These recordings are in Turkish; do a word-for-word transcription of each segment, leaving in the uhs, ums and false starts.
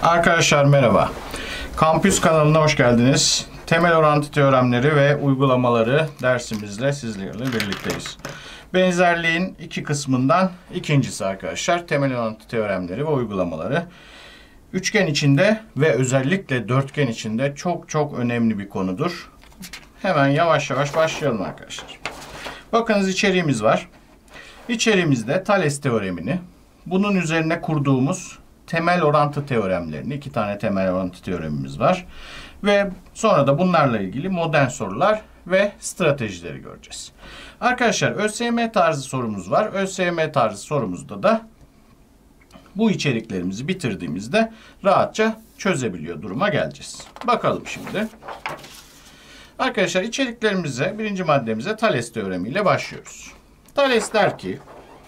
Arkadaşlar merhaba. Kampüs kanalına hoş geldiniz. Temel orantı teoremleri ve uygulamaları dersimizle sizlerle birlikteyiz. Benzerliğin iki kısmından ikincisi arkadaşlar. Temel orantı teoremleri ve uygulamaları. Üçgen içinde ve özellikle dörtgen içinde çok çok önemli bir konudur. Hemen yavaş yavaş başlayalım arkadaşlar. Bakınız içeriğimiz var. İçeriğimizde Thales teoremini, bunun üzerine kurduğumuz temel orantı teoremlerini, iki tane temel orantı teoremimiz var. Ve sonra da bunlarla ilgili modern sorular ve stratejileri göreceğiz. Arkadaşlar ÖSYM tarzı sorumuz var. ÖSYM tarzı sorumuzda da bu içeriklerimizi bitirdiğimizde rahatça çözebiliyor duruma geleceğiz. Bakalım şimdi. Arkadaşlar içeriklerimize, birinci maddemize Thales teoremiyle başlıyoruz. Thales der ki,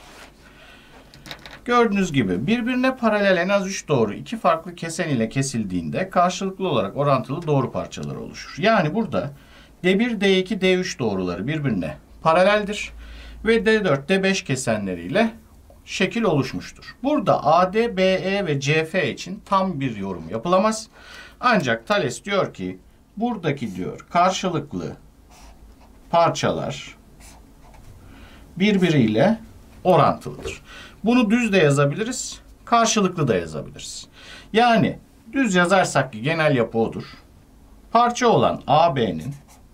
gördüğünüz gibi birbirine paralel en az üç doğru iki farklı kesen ile kesildiğinde karşılıklı olarak orantılı doğru parçaları oluşur. Yani burada D bir, D iki, D üç doğruları birbirine paraleldir ve D dört, D beş kesenleriyle şekil oluşmuştur. Burada A D, B E ve C F için tam bir yorum yapılamaz. Ancak Thales diyor ki buradaki diyor karşılıklı parçalar birbiriyle orantılıdır. Bunu düz de yazabiliriz, karşılıklı da yazabiliriz. Yani düz yazarsak ki genel yapı odur. Parça olan A B'nin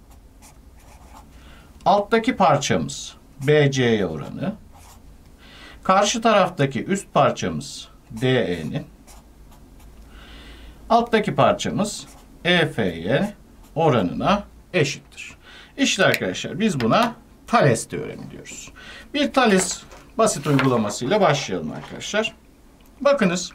alttaki parçamız B C'ye oranı, karşı taraftaki üst parçamız D E'nin alttaki parçamız E F'ye oranına eşittir. İşte arkadaşlar biz buna Thales teoremi diyoruz. Bir Thales basit uygulamasıyla başlayalım arkadaşlar. Bakınız.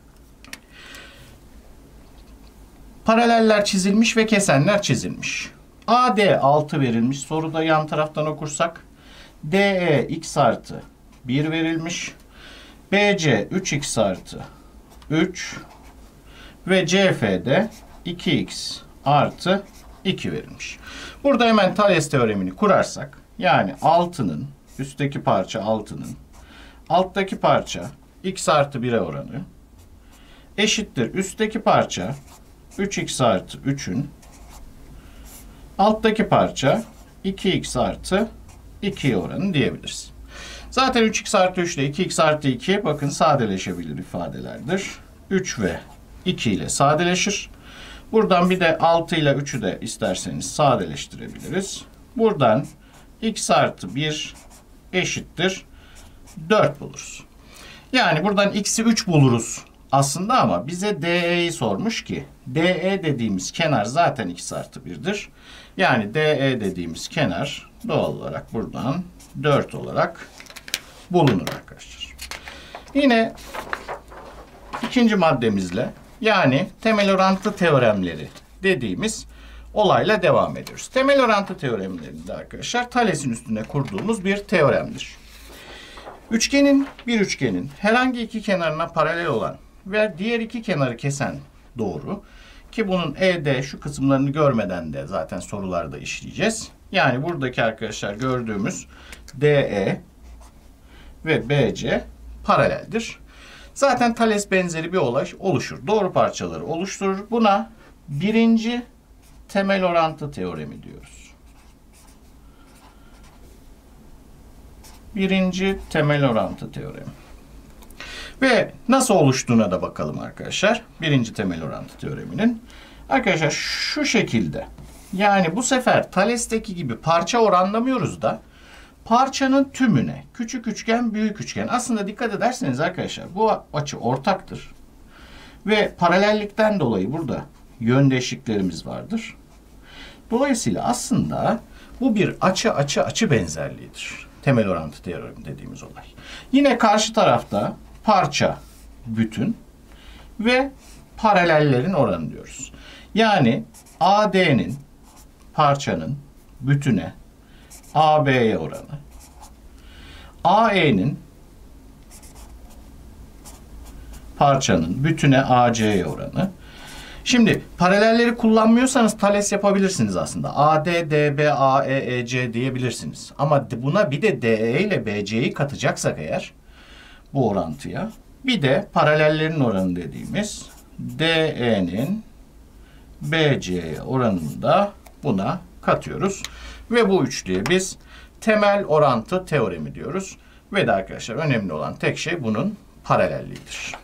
Paraleller çizilmiş ve kesenler çizilmiş. A D altı verilmiş. Soruda yan taraftan okursak. D E x artı bir verilmiş. B C üç x artı üç. Ve C F'de iki x artı iki verilmiş. Burada hemen Thales teoremini kurarsak. Yani altının, üstteki parça altının, alttaki parça x artı bire oranı eşittir. Üstteki parça üç x artı üçün, alttaki parça iki x artı ikiye oranı diyebiliriz. Zaten üç x artı üç ile iki x artı iki bakın sadeleşebilir ifadelerdir. üç ve iki ile sadeleşir. Buradan bir de altı ile üçü de isterseniz sadeleştirebiliriz. Buradan x artı bir eşittir dört buluruz. Yani buradan x'i üç buluruz aslında ama bize D E'yi sormuş ki D E dediğimiz kenar zaten x artı bir'dir. Yani D E dediğimiz kenar doğal olarak buradan dört olarak bulunur arkadaşlar. Yine ikinci maddemizle yani temel orantı teoremleri dediğimiz olayla devam ediyoruz. Temel orantı teoremlerinde arkadaşlar Thales'in üstüne kurduğumuz bir teoremdir. Üçgenin, bir üçgenin herhangi iki kenarına paralel olan ve diğer iki kenarı kesen doğru ki bunun E D şu kısımlarını görmeden de zaten sorularda işleyeceğiz. Yani buradaki arkadaşlar gördüğümüz D E ve B C paraleldir. Zaten Thales benzeri bir olay oluşur. Doğru parçaları oluşturur. Buna birinci temel orantı teoremi diyoruz. Birinci temel orantı teoremi. Ve nasıl oluştuğuna da bakalım arkadaşlar. Birinci temel orantı teoreminin. Arkadaşlar şu şekilde. Yani bu sefer Thales'teki gibi parça oranlamıyoruz da parçanın tümüne küçük üçgen, büyük üçgen. Aslında dikkat ederseniz arkadaşlar bu açı ortaktır. Ve paralellikten dolayı burada yöndeşliklerimiz vardır. Dolayısıyla aslında bu bir açı açı açı benzerliğidir. Temel orantı teoremi dediğimiz olay. Yine karşı tarafta parça bütün ve paralellerin oranı diyoruz. Yani A D'nin parçanın bütüne A B'ye oranı, A E'nin parçanın bütüne A C'ye oranı. Şimdi paralelleri kullanmıyorsanız Thales yapabilirsiniz aslında. A D, D B, A E, E C diyebilirsiniz. Ama buna bir de D E ile B C'yi katacaksak eğer bu orantıya bir de paralellerin oranı dediğimiz D E'nin B C'ye oranını da buna katıyoruz. Ve bu üçlüye biz temel orantı teoremi diyoruz. Ve de arkadaşlar önemli olan tek şey bunun paralelliğidir.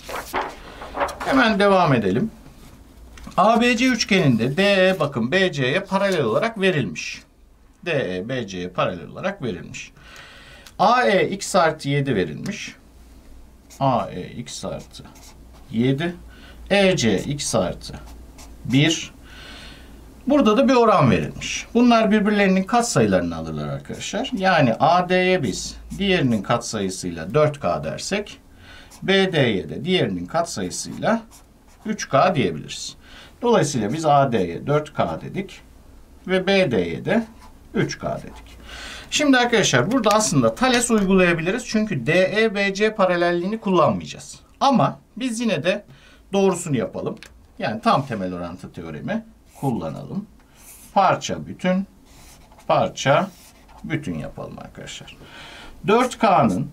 Hemen devam edelim. A B C üçgeninde D E bakın B C'ye paralel olarak verilmiş. D E B C'ye paralel olarak verilmiş. A E x artı yedi verilmiş. A E x artı yedi. E C x artı bir. Burada da bir oran verilmiş. Bunlar birbirlerinin katsayılarını alırlar arkadaşlar. Yani A D'ye biz diğerinin katsayısıyla dört K dersek, B D'ye de diğerinin katsayısıyla üç K diyebiliriz. Dolayısıyla biz A D'ye dört K dedik ve B D'ye de üç K dedik. Şimdi arkadaşlar burada aslında Thales uygulayabiliriz. Çünkü D E B C paralelliğini kullanmayacağız. Ama biz yine de doğrusunu yapalım. Yani tam temel orantı teoremi kullanalım. Parça bütün, parça bütün yapalım arkadaşlar. dört K'nın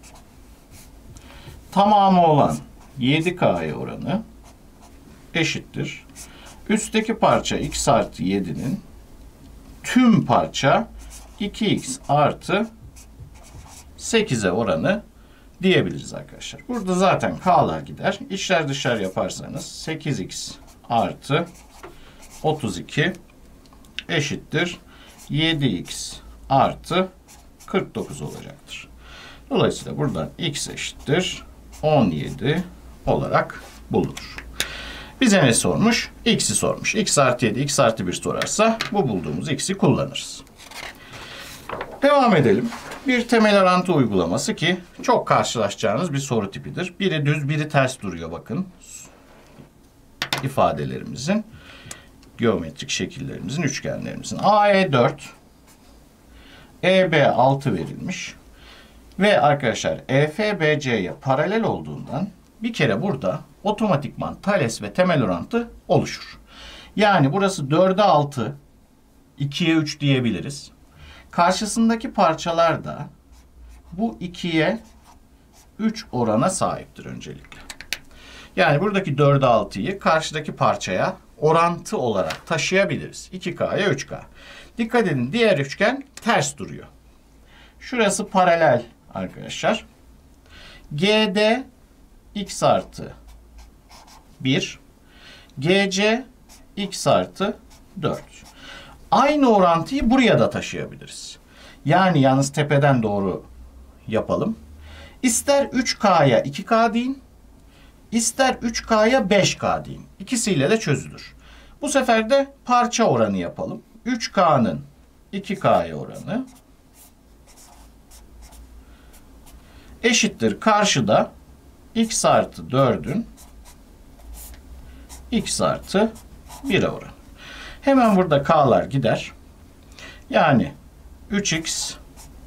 tamamı olan yedi K'ya oranı eşittir. Üstteki parça x artı yedi'nin tüm parça iki x artı sekize oranı diyebiliriz arkadaşlar. Burada zaten K'lar gider. İçler dışlar yaparsanız sekiz x artı otuz iki eşittir yedi x artı kırk dokuz olacaktır. Dolayısıyla buradan x eşittir on yedi olarak bulunur. Bize ne sormuş? X'i sormuş. X artı yedi, x artı bir sorarsa bu bulduğumuz x'i kullanırız. Devam edelim. Bir temel orantı uygulaması ki çok karşılaşacağınız bir soru tipidir. Biri düz, biri ters duruyor bakın. İfadelerimizin, geometrik şekillerimizin, üçgenlerimizin. A E dört, E B altı verilmiş. Ve arkadaşlar E F B C'ye paralel olduğundan bir kere burada otomatikman Thales ve temel orantı oluşur. Yani burası dörde altı, ikiye üç diyebiliriz. Karşısındaki parçalar da bu ikiye üç orana sahiptir öncelikle. Yani buradaki dörde altıyı karşıdaki parçaya orantı olarak taşıyabiliriz. iki K'ya üç K. Dikkat edin, diğer üçgen ters duruyor. Şurası paralel arkadaşlar. G D x artı bir, G C x artı dört. Aynı orantıyı buraya da taşıyabiliriz. Yani yalnız tepeden doğru yapalım. İster üç K'ya iki K deyin, ister üç K'ya beş K deyin. İkisiyle de çözülür. Bu sefer de parça oranı yapalım. üç K'nın iki K'ya oranı eşittir karşıda x artı dörd'ün x artı bir'e oranı. Hemen burada K'lar gider. Yani üç x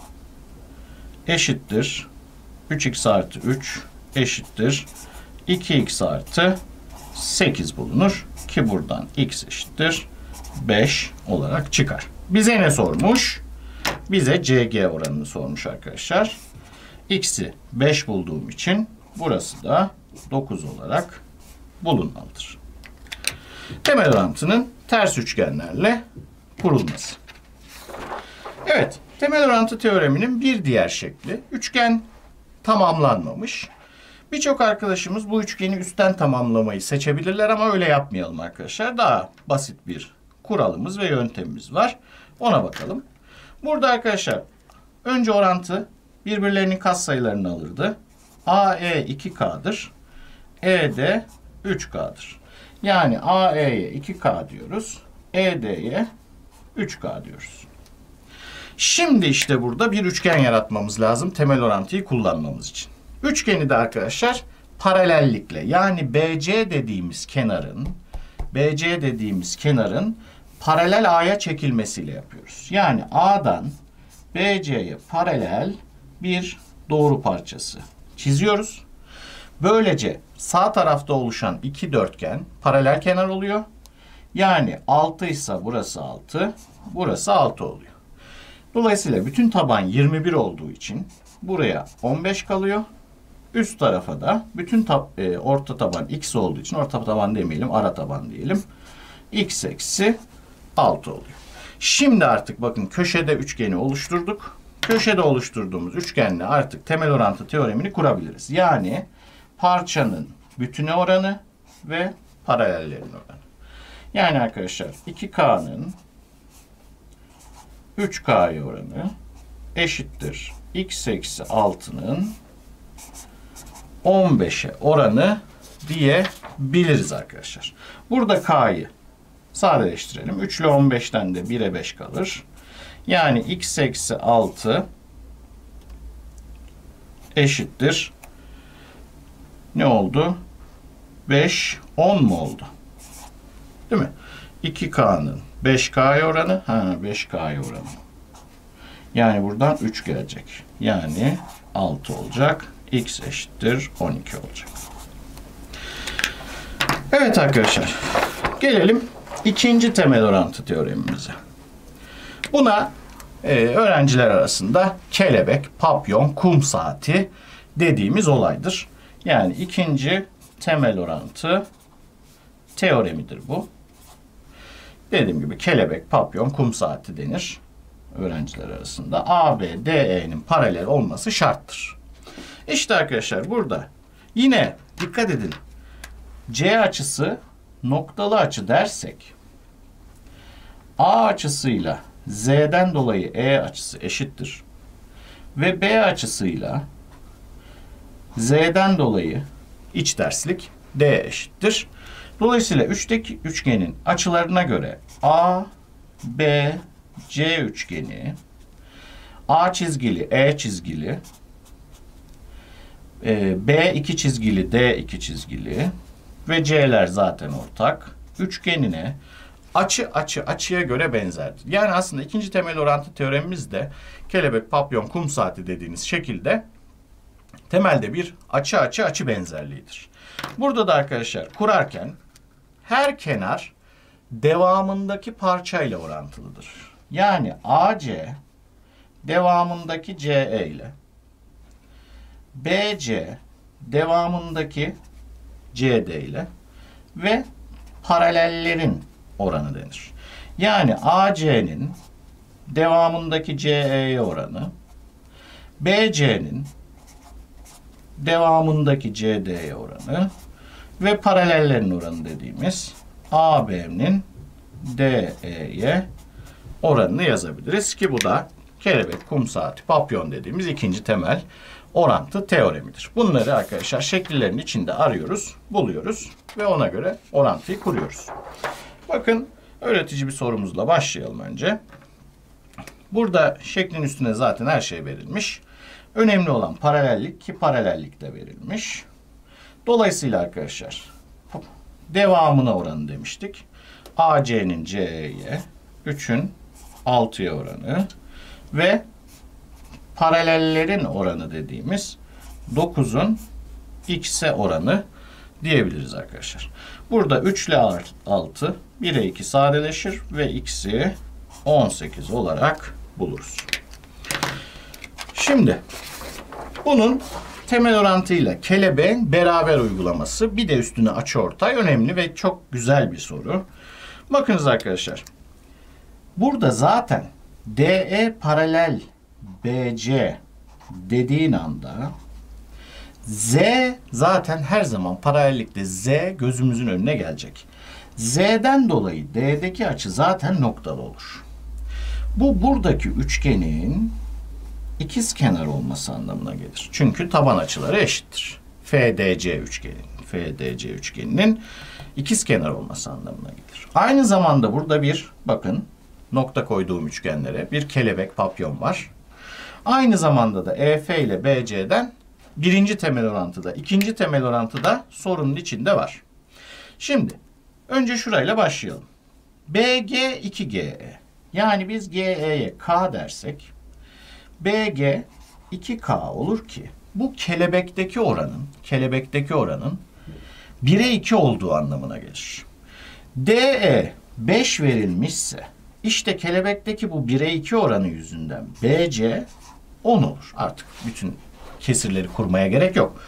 eşittir üç x artı üç eşittir iki x artı sekiz bulunur. Ki buradan x eşittir beş olarak çıkar. Bize ne sormuş? Bize C G oranını sormuş arkadaşlar. X'i beş bulduğum için burası da dokuz olarak bulunmalıdır. Temel orantının ters üçgenlerle kurulması. Evet, temel orantı teoreminin bir diğer şekli. Üçgen tamamlanmamış. Birçok arkadaşımız bu üçgeni üstten tamamlamayı seçebilirler ama öyle yapmayalım arkadaşlar. Daha basit bir kuralımız ve yöntemimiz var. Ona bakalım. Burada arkadaşlar önce orantı birbirlerinin katsayılarını alırdı. A E iki K'dır. E de üç K'dır. Yani A E'ye iki K diyoruz. E D'ye üç K diyoruz. Şimdi işte burada bir üçgen yaratmamız lazım temel orantıyı kullanmamız için. Üçgeni de arkadaşlar paralellikle, yani B C dediğimiz kenarın B C dediğimiz kenarın paralel A'ya çekilmesiyle yapıyoruz. Yani A'dan B C'ye paralel bir doğru parçası çiziyoruz. Böylece sağ tarafta oluşan iki dörtgen paralel kenar oluyor. Yani altı ise burası altı, burası altı oluyor. Dolayısıyla bütün taban yirmi bir olduğu için buraya on beş kalıyor. Üst tarafa da bütün tab e, orta taban x olduğu için orta taban demeyelim, ara taban diyelim. X eksi altı oluyor. Şimdi artık bakın köşede üçgeni oluşturduk. Köşede oluşturduğumuz üçgenle artık temel orantı teoremini kurabiliriz. Yani parçanın bütüne oranı ve paralellerin oranı. Yani arkadaşlar iki K'nın üç K'ya oranı eşittir x eksi altının on beşe oranı diyebiliriz arkadaşlar. Burada K'yı sadeleştirelim. üç ile on beşten de bire beş kalır. Yani x eksi altı eşittir. Ne oldu? beş, on mu oldu? Değil mi? iki K'nın beş K'ya oranı. Ha, beş K'ya oranı. Yani buradan üç gelecek. Yani altı olacak. X eşittir on iki olacak. Evet arkadaşlar. Gelelim ikinci temel orantı teoremimize. Buna e, öğrenciler arasında kelebek, papyon, kum saati dediğimiz olaydır. Yani ikinci temel orantı teoremidir bu. Dediğim gibi kelebek, papyon, kum saati denir öğrenciler arasında. A B D E'nin paralel olması şarttır. İşte arkadaşlar burada yine dikkat edin. C açısı noktalı açı dersek A açısıyla Z'den dolayı E açısı eşittir. Ve B açısıyla Z'den dolayı iç terslik D eşittir. Dolayısıyla üçteki üçgenin açılarına göre A, B, C üçgeni A çizgili, E çizgili, B iki çizgili, D iki çizgili ve C'ler zaten ortak üçgenine açı açı açıya göre benzerdir. Yani aslında ikinci temel orantı teoremimiz de kelebek, papyon, kum saati dediğiniz şekilde temelde bir açı açı açı benzerliğidir. Burada da arkadaşlar kurarken her kenar devamındaki parçayla orantılıdır. Yani A C devamındaki C E ile B C devamındaki C D ile ve paralellerin oranı denir. Yani A C'nin devamındaki C E'ye oranı, B C'nin devamındaki C D'ye oranı ve paralellerin oranı dediğimiz A B'nin D E'ye oranını yazabiliriz ki bu da kelebek, kum saati, papyon dediğimiz ikinci temel orantı teoremidir. Bunları arkadaşlar şekillerin içinde arıyoruz, buluyoruz ve ona göre orantıyı kuruyoruz. Bakın öğretici bir sorumuzla başlayalım önce. Burada şeklin üstüne zaten her şey verilmiş. Önemli olan paralellik ki paralellik de verilmiş. Dolayısıyla arkadaşlar devamına oranı demiştik. A C'nin C'ye, üçün altıya oranı ve paralellerin oranı dediğimiz dokuzun X'e oranı diyebiliriz arkadaşlar. Burada üç ile altı bire iki sadeleşir ve X'i on sekiz olarak buluruz. Şimdi bunun temel orantıyla kelebeğin beraber uygulaması bir de üstüne açıortay önemli ve çok güzel bir soru. Bakınız arkadaşlar. Burada zaten D E paralel B C dediğin anda Z zaten her zaman paralellikte Z gözümüzün önüne gelecek. Z'den dolayı D'deki açı zaten noktalı olur. Bu buradaki üçgenin ikizkenar olması anlamına gelir. Çünkü taban açıları eşittir. F D C üçgenin, F D C üçgeninin ikizkenar olması anlamına gelir. Aynı zamanda burada bir bakın nokta koyduğum üçgenlere bir kelebek, papyon var. Aynı zamanda da E F ile B C'den birinci temel orantıda, ikinci temel orantıda sorunun içinde var. Şimdi önce şurayla başlayalım. B G iki G E. Yani biz G E'ye K dersek B G iki K olur ki bu kelebekteki oranın, kelebekteki oranın bire iki olduğu anlamına gelir. D E beş verilmişse işte kelebekteki bu bire iki oranı yüzünden B C on olur. Artık bütün kesirleri kurmaya gerek yok.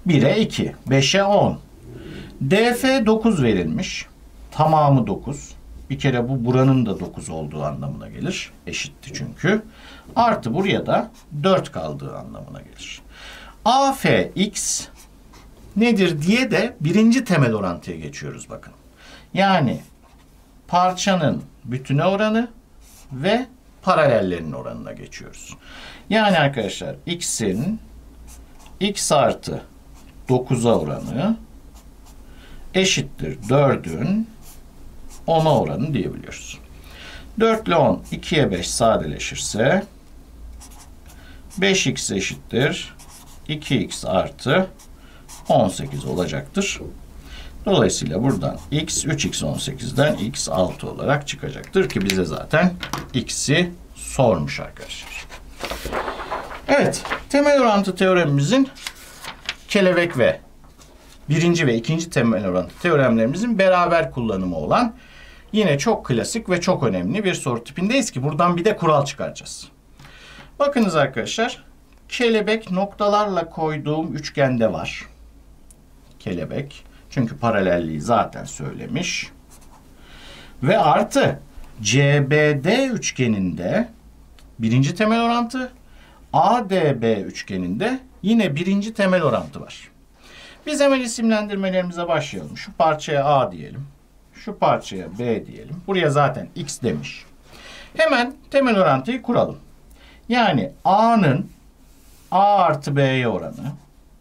bire iki, beşe on. D F dokuz verilmiş. Tamamı dokuz. Bir kere bu buranın da dokuz olduğu anlamına gelir. Eşitti çünkü. Artı buraya da dört kaldığı anlamına gelir. A F X nedir diye de birinci temel orantıya geçiyoruz bakın. Yani parçanın bütüne oranı ve paralellerinin oranına geçiyoruz. Yani arkadaşlar x'in x artı dokuza oranı eşittir dördün ona oranı diyebiliyoruz. dört ile on ikiye beş sadeleşirse beş x eşittir iki x artı on sekiz olacaktır. Dolayısıyla buradan x üç x on sekizden x altı olarak çıkacaktır ki bize zaten x'i sormuş arkadaşlar. Evet, temel orantı teoremimizin kelebek ve birinci ve ikinci temel orantı teoremlerimizin beraber kullanımı olan yine çok klasik ve çok önemli bir soru tipindeyiz ki buradan bir de kural çıkaracağız. Bakınız arkadaşlar, kelebek noktalarla koyduğum üçgende var. Kelebek. Çünkü paralelliği zaten söylemiş. Ve artı C B D üçgeninde birinci temel orantı, A D B üçgeninde yine birinci temel orantı var. Biz hemen isimlendirmelerimize başlayalım. Şu parçaya A diyelim. Şu parçaya B diyelim. Buraya zaten X demiş. Hemen temel orantıyı kuralım. Yani A'nın A artı B'ye oranı,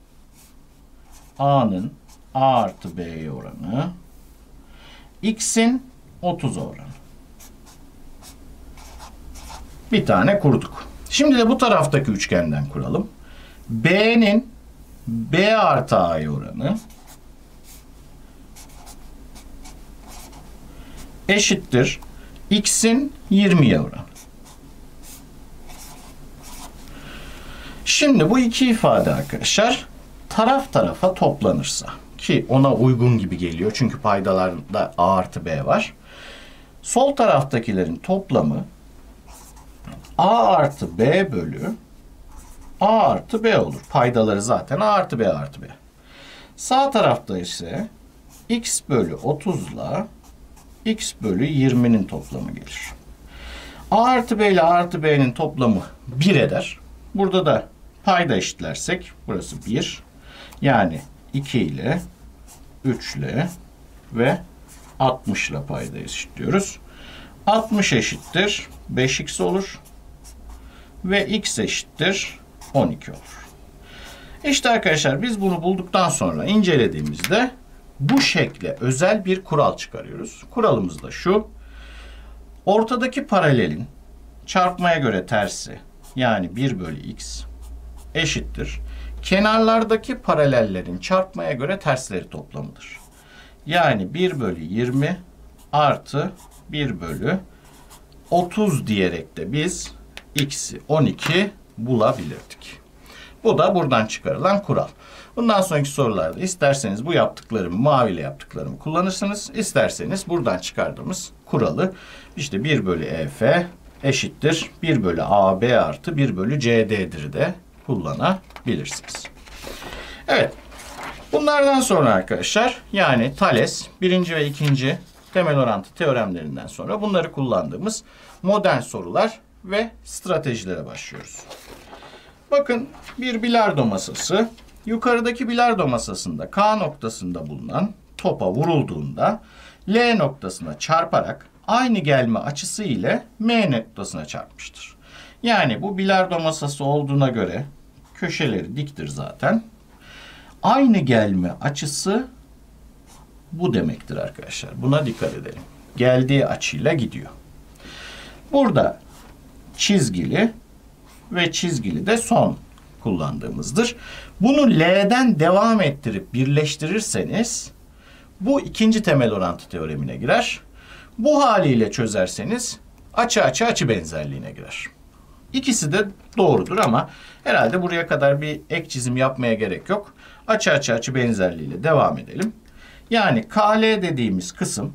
A'nın A artı B'ye oranı, X'in otuza oranı. Bir tane kurduk. Şimdi de bu taraftaki üçgenden kuralım. B'nin B artı A'ya oranı eşittir X'in yirmiye oranı. Şimdi bu iki ifade arkadaşlar taraf tarafa toplanırsa ki ona uygun gibi geliyor çünkü paydalarda A artı B var. Sol taraftakilerin toplamı A artı B bölü A artı B olur. Paydaları zaten A artı B artı B. Sağ tarafta ise X bölü otuzla X bölü yirminin toplamı gelir. A artı B ile A artı B'nin toplamı bir eder. Burada da payda eşitlersek burası bir. Yani iki ile üç ile ve altmış ile payda eşitliyoruz. altmış eşittir beş x olur. Ve x eşittir on iki olur. İşte arkadaşlar biz bunu bulduktan sonra incelediğimizde bu şekle özel bir kural çıkarıyoruz. Kuralımız da şu. Ortadaki paralelin çarpmaya göre tersi yani bir bölü x eşittir. Kenarlardaki paralellerin çarpmaya göre tersleri toplamıdır. Yani bir bölü yirmi artı bir bölü otuz diyerek de biz x'i on iki bulabilirdik. Bu da buradan çıkarılan kural. Bundan sonraki sorularda isterseniz bu yaptıklarımı, maviyle yaptıklarımı kullanırsınız. İsterseniz buradan çıkardığımız kuralı işte bir bölü E F eşittir bir bölü A B artı bir bölü C D'dir de kullanabilirsiniz. Evet. Bunlardan sonra arkadaşlar yani Thales birinci ve ikinci temel orantı teoremlerinden sonra bunları kullandığımız modern sorular ve stratejilere başlıyoruz. Bakın bir bilardo masası. Yukarıdaki bilardo masasında K noktasında bulunan topa vurulduğunda L noktasına çarparak aynı gelme açısı ile M noktasına çarpmıştır. Yani bu bilardo masası olduğuna göre köşeleri diktir zaten. Aynı gelme açısı bu demektir arkadaşlar. Buna dikkat edelim. Geldiği açıyla gidiyor. Burada çizgili ve çizgili de son kullandığımızdır. Bunu L'den devam ettirip birleştirirseniz bu ikinci temel orantı teoremine girer. Bu haliyle çözerseniz açı açı açı benzerliğine girer. İkisi de doğrudur ama herhalde buraya kadar bir ek çizim yapmaya gerek yok. Açı açı açı benzerliğiyle devam edelim. Yani K L dediğimiz kısım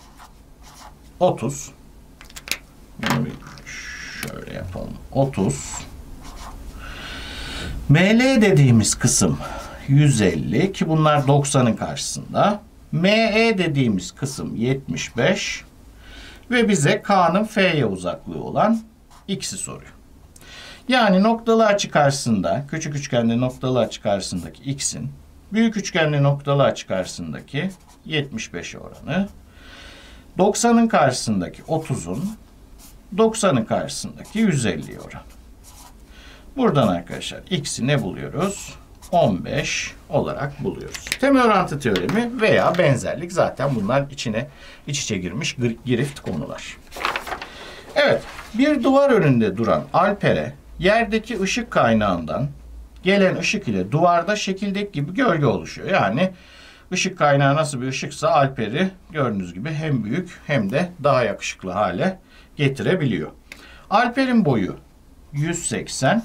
otuz. Bunu bir şöyle yapalım. otuz. M L dediğimiz kısım yüz elli ki bunlar doksanın karşısında. M E dediğimiz kısım yetmiş beş ve bize K'nın F'ye uzaklığı olan X'i soruyor. Yani noktalı açı karşısında, küçük üçgende noktalı açı karşısındaki X'in büyük üçgende noktalı açı karşısındaki yetmiş beş oranı, doksanın karşısındaki otuzun doksanın karşısındaki yüz elli oranı. Buradan arkadaşlar X'i ne buluyoruz? on beş olarak buluyoruz. Temel orantı teoremi veya benzerlik zaten bunlar içine iç içe girmiş girift konular. Evet, bir duvar önünde duran Alper'e yerdeki ışık kaynağından gelen ışık ile duvarda şekildeki gibi gölge oluşuyor. Yani ışık kaynağı nasıl bir ışıksa Alper'i gördüğünüz gibi hem büyük hem de daha yakışıklı hale getirebiliyor. Alper'in boyu yüz seksen,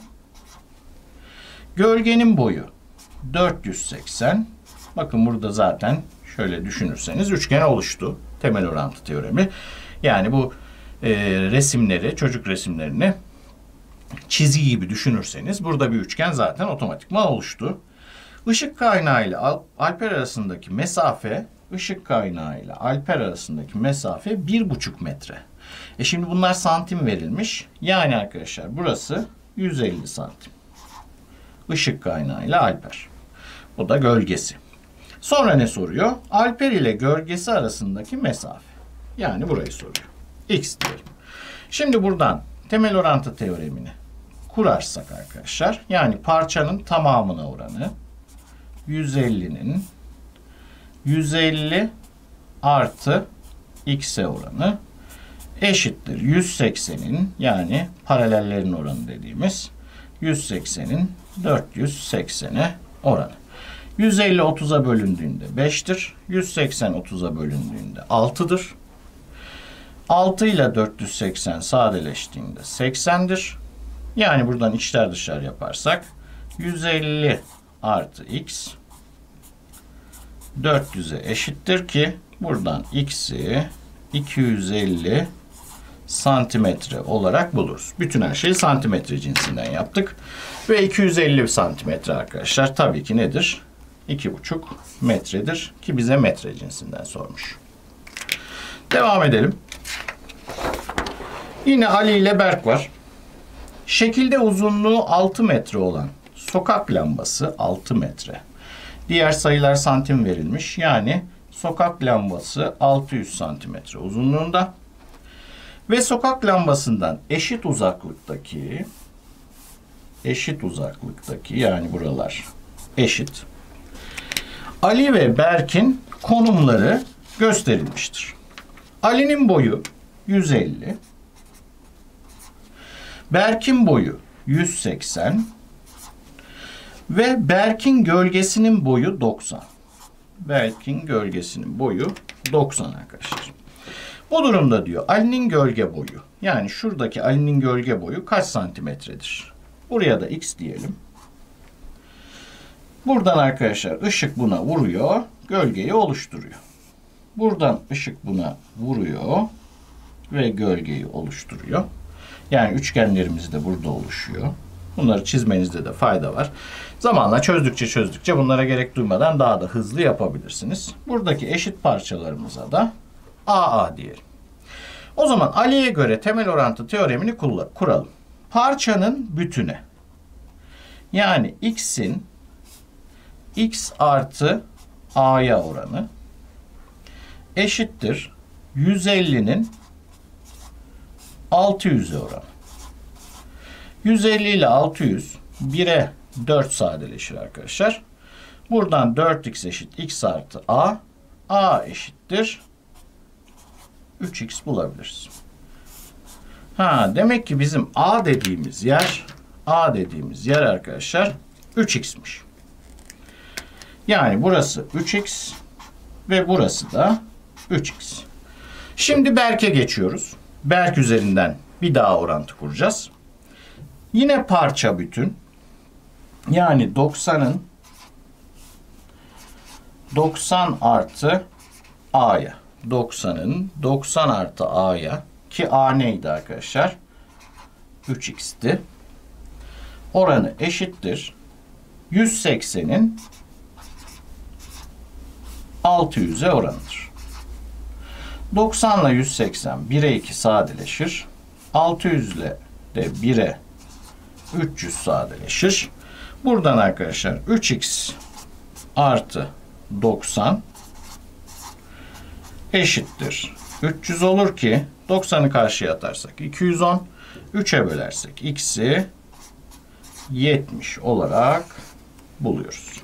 gölgenin boyu dört yüz seksen. Bakın burada zaten şöyle düşünürseniz üçgen oluştu. Temel orantı teoremi. Yani bu e, resimleri, çocuk resimlerini çizgi gibi düşünürseniz burada bir üçgen zaten otomatikman oluştu. Işık kaynağı ile Alper arasındaki mesafe, ışık kaynağı ile Alper arasındaki mesafe bir buçuk metre. E şimdi bunlar santim verilmiş. Yani arkadaşlar burası yüz elli santim. Işık kaynağı ile Alper. Bu da gölgesi. Sonra ne soruyor? Alper ile gölgesi arasındaki mesafe. Yani burayı soruyor. X diyelim. Şimdi buradan temel orantı teoremini kurarsak arkadaşlar, yani parçanın tamamına oranı yüz ellinin yüz elli artı X'e oranı eşittir yüz seksenin, yani paralellerin oranı dediğimiz yüz seksenin dört yüz seksene oranı. yüz elli otuza bölündüğünde beştir. yüz seksen otuza bölündüğünde altıdır. altı ile dört yüz seksen sadeleştiğinde seksendir. Yani buradan içler dışlar yaparsak yüz elli artı X dört yüze eşittir ki buradan X'i iki yüz elli santimetre olarak buluruz. Bütün her şeyi santimetre cinsinden yaptık. Ve iki yüz elli santimetre arkadaşlar tabii ki nedir? iki buçuk metredir ki bize metre cinsinden sormuş. Devam edelim. Yine Ali ile Berk var. Şekilde uzunluğu altı metre olan sokak lambası altı metre. Diğer sayılar santim verilmiş. Yani sokak lambası altı yüz santimetre uzunluğunda. Ve sokak lambasından eşit uzaklıktaki eşit uzaklıktaki yani buralar eşit Ali ve Berk'in konumları gösterilmiştir. Ali'nin boyu yüz elli, Berk'in boyu yüz seksen ve Berk'in gölgesinin boyu doksan. Berk'in gölgesinin boyu doksan arkadaşlar. Bu durumda diyor Ali'nin gölge boyu, yani şuradaki Ali'nin gölge boyu kaç santimetredir? Buraya da X diyelim. Buradan arkadaşlar ışık buna vuruyor, gölgeyi oluşturuyor. Buradan ışık buna vuruyor ve gölgeyi oluşturuyor. Yani üçgenlerimiz de burada oluşuyor. Bunları çizmenizde de fayda var. Zamanla çözdükçe çözdükçe bunlara gerek duymadan daha da hızlı yapabilirsiniz. Buradaki eşit parçalarımıza da A A diyelim. O zaman Ali'ye göre temel orantı teoremini kuralım. Parçanın bütüne, yani X'in X artı A'ya oranı eşittir yüz ellinin altı yüze oranı. yüz elli ile altı yüz bire dört sadeleşir arkadaşlar. Buradan dört X eşit X artı A. A eşittir üç X bulabiliriz. Ha, demek ki bizim A dediğimiz yer A dediğimiz yer arkadaşlar üç X'miş. Yani burası üç X ve burası da üç X. Şimdi Berk'e geçiyoruz. Berk üzerinden bir daha orantı kuracağız. Yine parça bütün. Yani doksanın doksan artı A'ya. doksanın doksan artı A'ya, ki A neydi arkadaşlar? üç X'ti. Oranı eşittir yüz seksenin altı yüze oranıdır. doksan ile yüz seksen bire iki sadeleşir. altı yüz ile de bire üç yüz sadeleşir. Buradan arkadaşlar üç x artı doksan eşittir üç yüz olur ki doksanı karşıya atarsak iki yüz on, üçe bölersek x'i yetmiş olarak buluyoruz.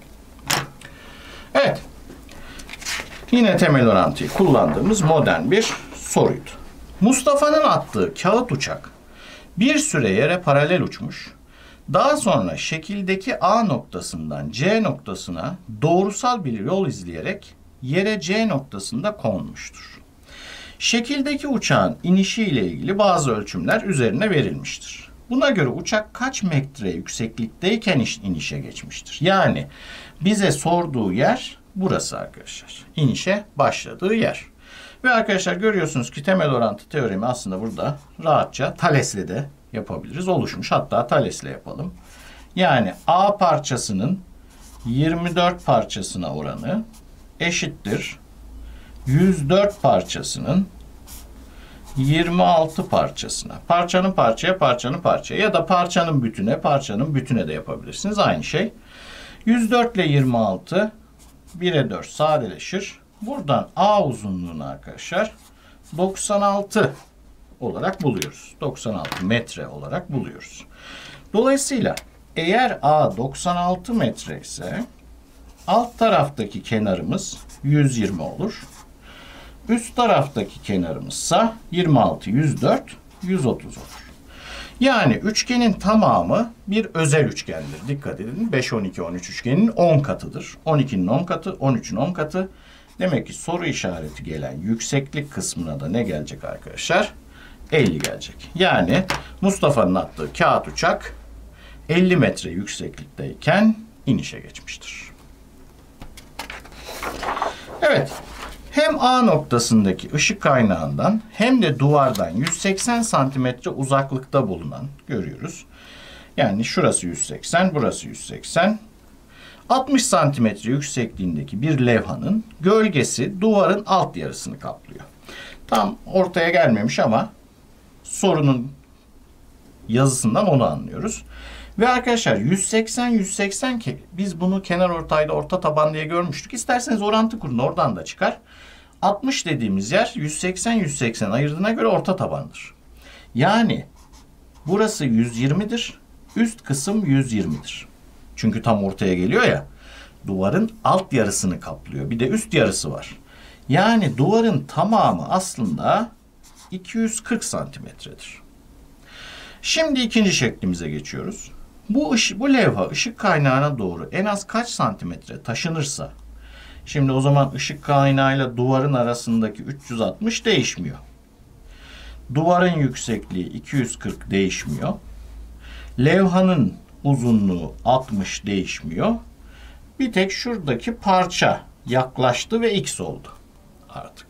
Evet. Yine temel orantıyı kullandığımız modern bir soruydu. Mustafa'nın attığı kağıt uçak bir süre yere paralel uçmuş. Daha sonra şekildeki A noktasından C noktasına doğrusal bir yol izleyerek yere C noktasında konmuştur. Şekildeki uçağın inişi ile ilgili bazı ölçümler üzerine verilmiştir. Buna göre uçak kaç metre yükseklikteyken inişe geçmiştir? Yani bize sorduğu yer burası arkadaşlar. İnişe başladığı yer. Ve arkadaşlar görüyorsunuz ki temel orantı teoremi aslında burada rahatça Thales'le de yapabiliriz. Oluşmuş. Hatta Thales'le yapalım. Yani A parçasının yirmi dört parçasına oranı eşittir yüz dört parçasının yirmi altı parçasına. Parçanın parçaya, parçanın parçaya ya da parçanın bütüne, parçanın bütüne de yapabilirsiniz. Aynı şey. yüz dört ile yirmi altı bire dört sadeleşir. Buradan A uzunluğunu arkadaşlar doksan altı olarak buluyoruz. doksan altı metre olarak buluyoruz. Dolayısıyla eğer A doksan altı metre ise alt taraftaki kenarımız yüz yirmi olur. Üst taraftaki kenarımızsa yirmi altı, yüz dört, yüz otuz olur. Yani üçgenin tamamı bir özel üçgendir. Dikkat edin. beş, on iki, on üç üçgenin on katıdır. on ikinin on katı, on üçün on katı. Demek ki soru işareti gelen yükseklik kısmına da ne gelecek arkadaşlar? elli gelecek. Yani Mustafa'nın attığı kağıt uçak elli metre yükseklikteyken inişe geçmiştir. Evet. Hem A noktasındaki ışık kaynağından hem de duvardan yüz seksen santimetre uzaklıkta bulunan görüyoruz. Yani şurası yüz seksen, burası yüz seksen. altmış santimetre yüksekliğindeki bir levhanın gölgesi duvarın alt yarısını kaplıyor. Tam ortaya gelmemiş ama sorunun yazısından onu anlıyoruz. Ve arkadaşlar yüz seksen yüz seksen ki biz bunu kenar ortayla orta taban diye görmüştük. İsterseniz orantı kurun, oradan da çıkar. altmış dediğimiz yer yüz seksen yüz seksen ayırdığına göre orta tabandır. Yani burası yüz yirmidir. Üst kısım yüz yirmidir. Çünkü tam ortaya geliyor ya. Duvarın alt yarısını kaplıyor. Bir de üst yarısı var. Yani duvarın tamamı aslında iki yüz kırk santimetredir. Şimdi ikinci şeklimize geçiyoruz. Bu, ışı, bu levha ışık kaynağına doğru en az kaç santimetre taşınırsa, şimdi o zaman ışık kaynağıyla duvarın arasındaki üç yüz altmış değişmiyor. Duvarın yüksekliği iki yüz kırk değişmiyor. Levhanın uzunluğu altmış değişmiyor. Bir tek şuradaki parça yaklaştı ve x oldu artık.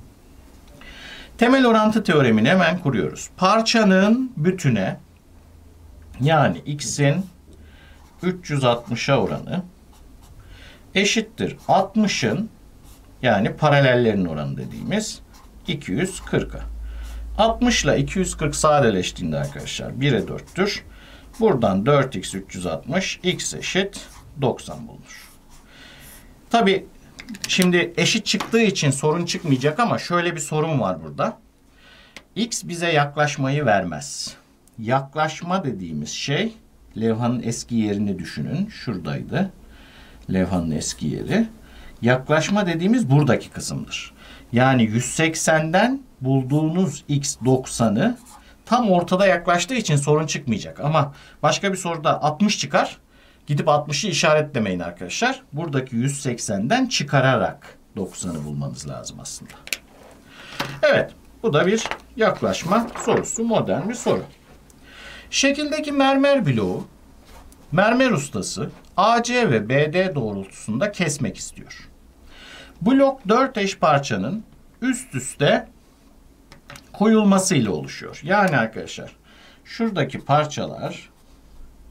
Temel orantı teoremini hemen kuruyoruz. Parçanın bütüne, yani x'in üç yüz altmışa oranı eşittir altmışın, yani paralellerin oranı dediğimiz iki yüz kırka. altmış ile iki yüz kırk sadeleştiğinde arkadaşlar bire dörttür. Buradan dört x üç yüz altmış, x eşit doksan bulunur. Tabi şimdi eşit çıktığı için sorun çıkmayacak ama şöyle bir sorun var burada. X bize yaklaşmayı vermez. Yaklaşma dediğimiz şey, levhanın eski yerini düşünün. Şuradaydı levhanın eski yeri. Yaklaşma dediğimiz buradaki kısımdır. Yani yüz seksenden bulduğunuz x doksanı tam ortada yaklaştığı için sorun çıkmayacak. Ama başka bir soruda altmış çıkar. Gidip altmışı işaretlemeyin arkadaşlar. Buradaki yüz seksenden çıkararak doksanı bulmanız lazım aslında. Evet. Bu da bir yaklaşma sorusu. Modern bir soru. Şekildeki mermer bloğu mermer ustası A C ve B D doğrultusunda kesmek istiyor. Blok dört eş parçanın üst üste koyulmasıyla oluşuyor. Yani arkadaşlar şuradaki parçalar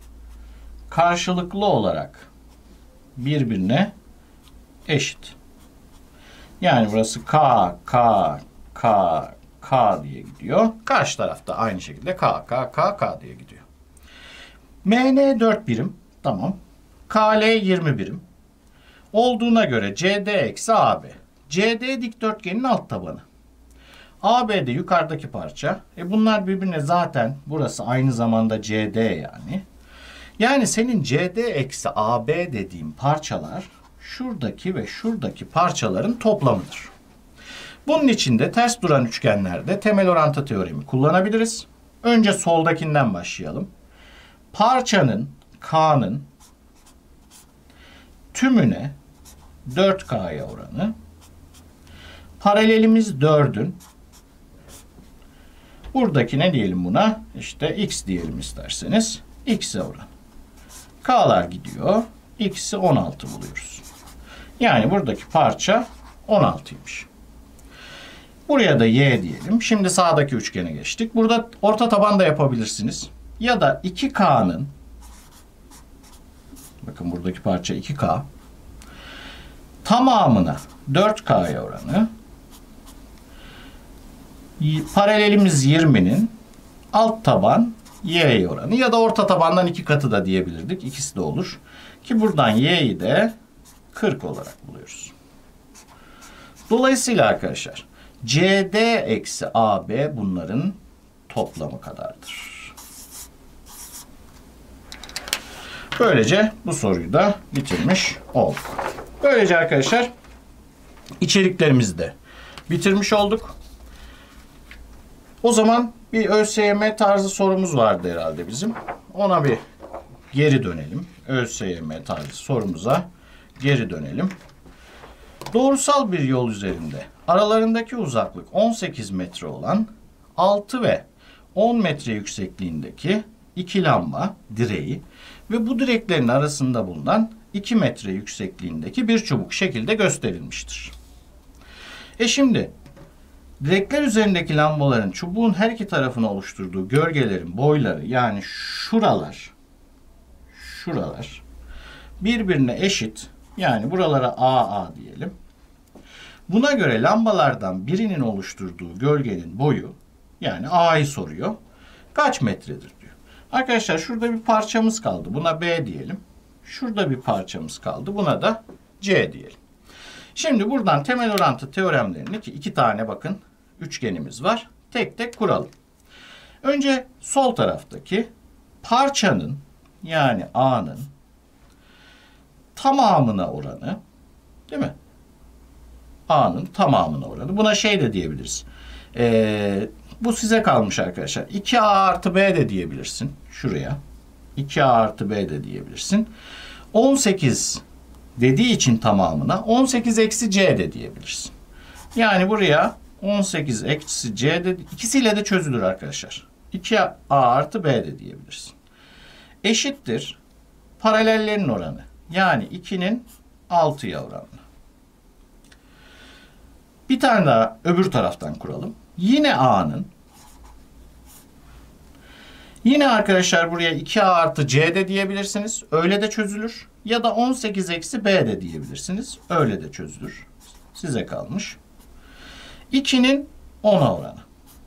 karşılıklı olarak birbirine eşit. Yani burası K, K, K, K diye gidiyor. Karşı tarafta aynı şekilde K, K, K, K diye gidiyor. M N dört birim. Tamam. K L yirmi birim. Olduğuna göre C D eksi A B. C D dikdörtgenin alt tabanı. A B de yukarıdaki parça. E bunlar birbirine zaten, burası aynı zamanda C D yani. Yani senin C D eksi A B dediğin parçalar şuradaki ve şuradaki parçaların toplamıdır. Bunun için de ters duran üçgenlerde temel orantı teoremi kullanabiliriz. Önce soldakinden başlayalım. Parçanın K'nın tümüne dört K'ya oranı, paralelimiz dördün, buradaki ne diyelim buna? İşte X diyelim isterseniz. X'e oran. K'lar gidiyor. X'i on altı buluyoruz. Yani buradaki parça on altıymış. Buraya da Y diyelim. Şimdi sağdaki üçgene geçtik. Burada orta taban da yapabilirsiniz. Ya da iki K'nın, bakın buradaki parça iki K, tamamına dört K'ya oranı, paralelimiz yirminin alt taban Y'ye oranı ya da orta tabandan iki katı da diyebilirdik. İkisi de olur. Ki buradan Y'yi de kırk olarak buluyoruz. Dolayısıyla arkadaşlar C D eksi A B bunların toplamı kadardır. Böylece bu soruyu da bitirmiş olduk. Böylece arkadaşlar içeriklerimizi de bitirmiş olduk. O zaman bir ÖSYM tarzı sorumuz vardı herhalde bizim. Ona bir geri dönelim. ÖSYM tarzı sorumuza geri dönelim. Doğrusal bir yol üzerinde aralarındaki uzaklık on sekiz metre olan altı ve on metre yüksekliğindeki iki lamba direği ve bu direklerin arasında bulunan iki metre yüksekliğindeki bir çubuk şekilde gösterilmiştir. E şimdi direkler üzerindeki lambaların çubuğun her iki tarafını oluşturduğu gölgelerin boyları, yani şuralar şuralar birbirine eşit. Yani buralara A A diyelim. Buna göre lambalardan birinin oluşturduğu gölgenin boyu, yani A'yı soruyor, kaç metredir diyor. Arkadaşlar şurada bir parçamız kaldı. Buna B diyelim. Şurada bir parçamız kaldı. Buna da C diyelim. Şimdi buradan temel orantı teoremlerini, ki iki tane bakın üçgenimiz var, tek tek kuralım. Önce sol taraftaki parçanın, yani A'nın tamamına oranı, değil mi? A'nın tamamına oranı. Buna şey de diyebiliriz. Ee, bu size kalmış arkadaşlar. iki A artı B de diyebilirsin. Şuraya. iki A artı B de diyebilirsin. on sekiz dediği için tamamına on sekiz eksi C de diyebilirsin. Yani buraya on sekiz eksi C de, ikisiyle de çözülür arkadaşlar. iki A artı B de diyebilirsin. Eşittir paralellerin oranı. Yani ikinin altıya oranı. Bir tane daha öbür taraftan kuralım. Yine A'nın, yine arkadaşlar buraya iki A artı C de diyebilirsiniz. Öyle de çözülür. Ya da on sekiz eksi B de diyebilirsiniz. Öyle de çözülür. Size kalmış. ikinin ona oranı.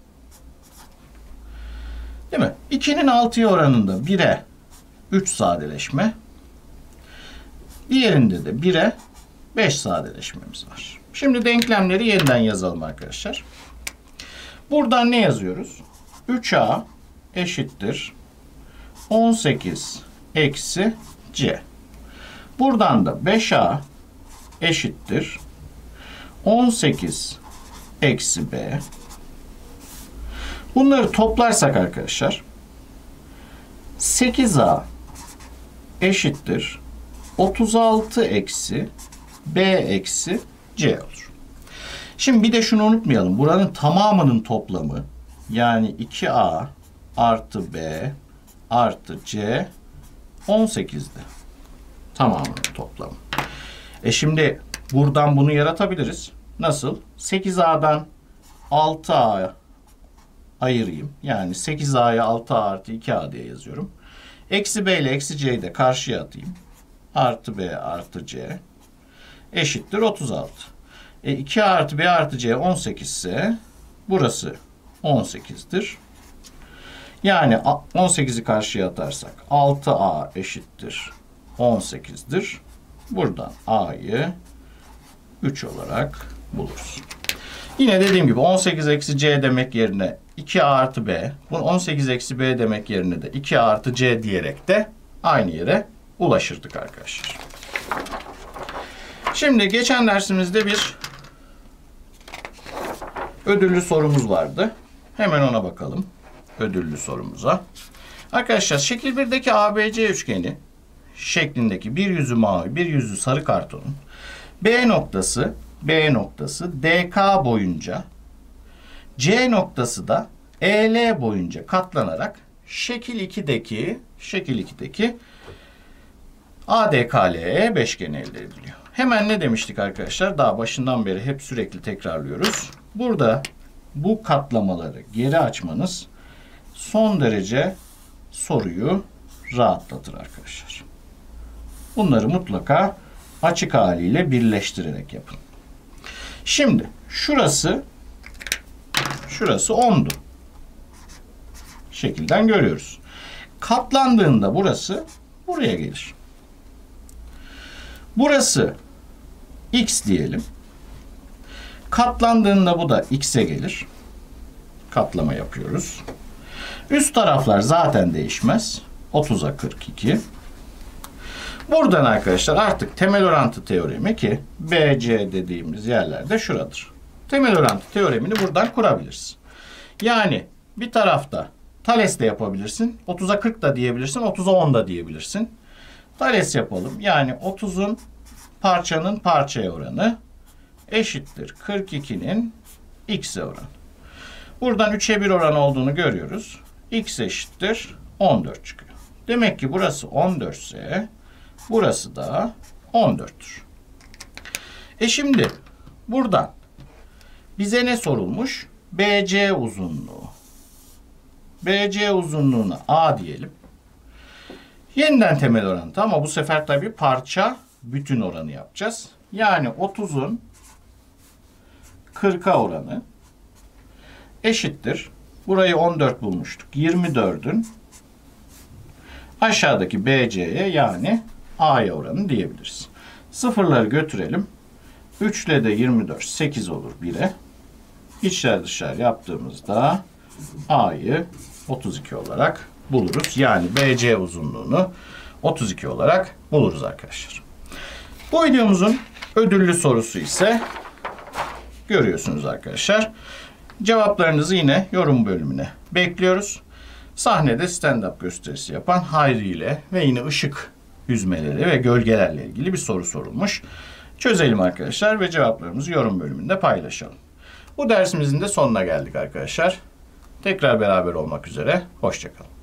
Değil mi? ikinin altıya oranında bire üç sadeleşme. Diğerinde de bire beş sadeleşmemiz var. Şimdi denklemleri yeniden yazalım arkadaşlar. Buradan ne yazıyoruz? üç A eşittir on sekiz eksi C. Buradan da beş A eşittir on sekiz eksi B. Bunları toplarsak arkadaşlar sekiz A eşittir otuz altı eksi B eksi C olur. Şimdi bir de şunu unutmayalım. Buranın tamamının toplamı, yani iki A artı B artı C on sekiz'di. Tamamının toplamı. E şimdi buradan bunu yaratabiliriz. Nasıl? sekiz A'dan altı A ayırayım. Yani sekiz A'ya altı A artı iki A diye yazıyorum. Eksi B ile eksi C'yi de karşıya atayım. Artı B artı C eşittir otuz altı. E, iki A artı B artı C on sekiz ise burası on sekizdir. Yani on sekizi karşıya atarsak altı A eşittir on sekizdir. Buradan A'yı üç olarak buluruz. Yine dediğim gibi on sekiz eksi C demek yerine iki A artı B, bunu on sekiz eksi B demek yerine de iki A artı C diyerek de aynı yere ulaşırdık arkadaşlar. Şimdi geçen dersimizde bir ödüllü sorumuz vardı. Hemen ona bakalım. Ödüllü sorumuza. Arkadaşlar şekil birdeki A B C üçgeni şeklindeki bir yüzü mavi, bir yüzü sarı kartonun B noktası B noktası D K boyunca, C noktası da E L boyunca katlanarak şekil ikideki şekil ikideki A D K L E beşgeni elde ediliyor. Hemen ne demiştik arkadaşlar? Daha başından beri hep sürekli tekrarlıyoruz. Burada bu katlamaları geri açmanız son derece soruyu rahatlatır arkadaşlar. Bunları mutlaka açık haliyle birleştirerek yapın. Şimdi şurası şurası ondu. Şekilden görüyoruz. Katlandığında burası buraya gelir. Burası x diyelim. Katlandığında bu da x'e gelir. Katlama yapıyoruz. Üst taraflar zaten değişmez. otuza kırk iki. Buradan arkadaşlar artık temel orantı teoremi, ki B C dediğimiz yerlerde şuradır. Temel orantı teoremini buradan kurabiliriz. Yani bir tarafta Thales de yapabilirsin. otuza kırk da diyebilirsin. otuza on da diyebilirsin. Thales yapalım. Yani otuzun parçanın parçaya oranı eşittir kırk ikinin x'e oranı. Buradan üçe bir oran olduğunu görüyoruz. X eşittir on dört çıkıyor. Demek ki burası on dört ise burası da on dörttür. E şimdi buradan bize ne sorulmuş? B C uzunluğu. B C uzunluğuna A diyelim. Yeniden temel orantı ama bu sefer tabii parça bütün oranı yapacağız. Yani otuzun kırka oranı eşittir. Burayı on dört bulmuştuk. yirmi dördün aşağıdaki B C'ye yani A'ya oranı diyebiliriz. Sıfırları götürelim. üç ile de yirmi dört sekiz olur bire. İçler dışlar yaptığımızda A'yı otuz iki olarak buluruz. Yani B C uzunluğunu otuz iki olarak buluruz arkadaşlar. Bu videomuzun ödüllü sorusu ise görüyorsunuz arkadaşlar. Cevaplarınızı yine yorum bölümüne bekliyoruz. Sahnede stand-up gösterisi yapan Hayri ile ve yine ışık yüzmeleri ve gölgelerle ilgili bir soru sorulmuş. Çözelim arkadaşlar ve cevaplarımızı yorum bölümünde paylaşalım. Bu dersimizin de sonuna geldik arkadaşlar. Tekrar beraber olmak üzere. Hoşça kalın.